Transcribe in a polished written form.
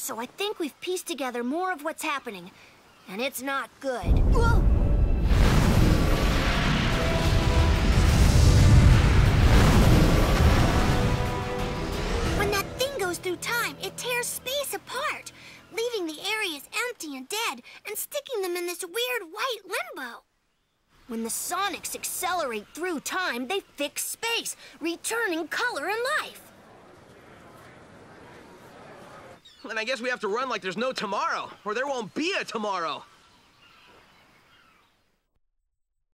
So I think we've pieced together more of what's happening, and it's not good. Whoa! When that thing goes through time, it tears space apart, leaving the areas empty and dead, and sticking them in this weird white limbo. When the Sonics accelerate through time, they fix space, returning color and life. Then I guess we have to run like there's no tomorrow, or there won't be a tomorrow.